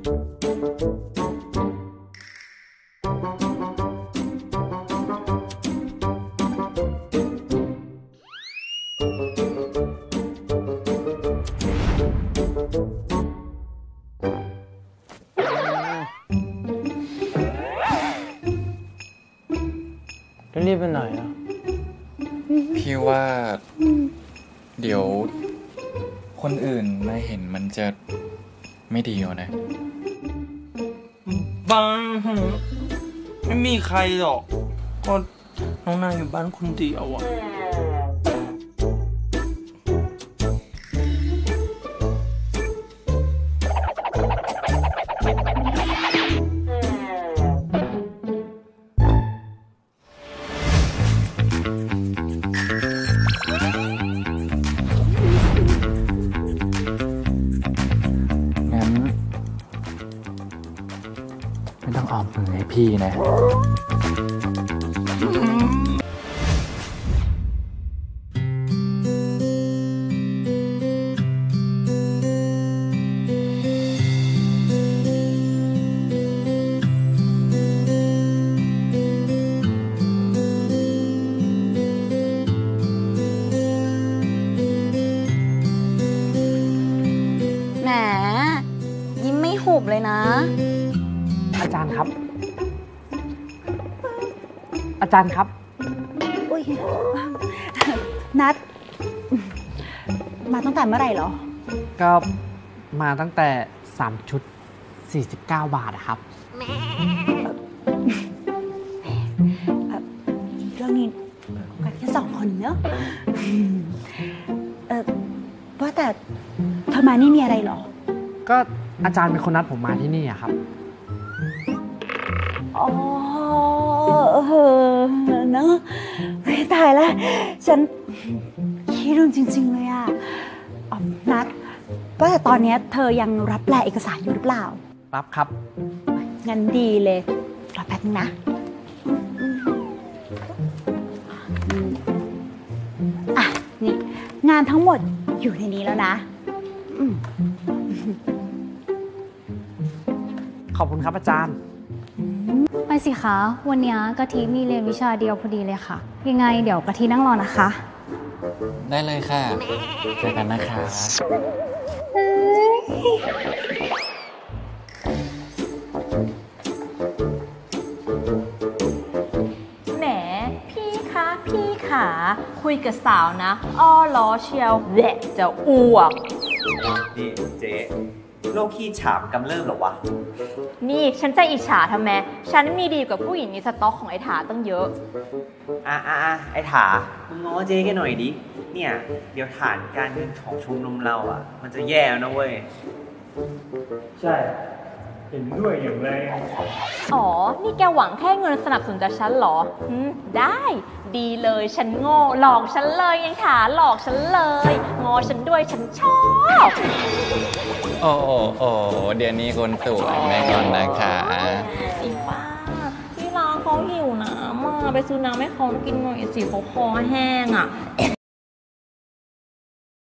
รีบไปไหนอ่ะพี่ว่าเดี๋ยวคนอื่นมาเห็นมันจะไม่ดีนะบ้านไม่มีใครหรอกก็น้องนายอยู่บ้านคนเดียวอ่ะไม่ต้องออมมือให้พี่นะแหมยิ้มไม่หุบเลยนะอาจารย์ครับอาจารย์ครับอุ้ยนัดมาตั้งแต่เมื่อไหร่เหรอก็มาตั้งแต่3ชุด49 บาทครับเรื่องนี้กันแค่2 คนเนอะว่าแต่เธอมานี่มีอะไรเหรอก็อาจารย์เป็นคนนัดผมมาที่นี่อะครับอ๋อเนอะตายแล้วฉันคิดเรื่องจริงๆเลยอะนัดว่าแต่ตอนนี้เธอยังรับแปลเอกสารอยู่หรือเปล่ารับครับงั้นดีเลยรอแป๊บนึงนะอ่ะนี่งานทั้งหมดอยู่ในนี้แล้วนะขอบคุณครับอาจารย์ไปสิคะวันนี้กะทิมีเรียนวิชาเดียวพอดีเลยค่ะยังไงเดี๋ยวกะทินั่งรอนะคะได้เลยค่ะเจอกันนะคะแหมพี่คะพี่ขาคุยกับสาวนะอ้อล้อเชียวแหละจะอ้วกนี่เจ๊โรคขี้ฉาบกำเริบหรอวะนี่ฉันจะอิจฉาทำไมฉันมีดีกว่าผู้หญิงในสต็อกของไอ้ถาตั้งเยอะไอ้ถามึงง้อเจ๊แค่หน่อยดิเนี่ยเดี๋ยวฐานการเงินของชุมนุมเราอ่ะมันจะแย่นะเว้ยใช่เห็นด้วยอย่างแรงอ๋อนี่แกหวังแค่เงินสนับสนุนจากฉันเหรอได้ดีเลยฉันโง่หลอกฉันเลยยังถาหลอกฉันเลยงอฉันด้วยฉันชอบโอ้เดี๋ยวนี้คนสวยแม่ก่อนนะคะอีป้าที่ร้านเขาหิวน้ำไปซื้อน้ำให้เขากินหน่อยสิเขาคอแห้งอ่ะ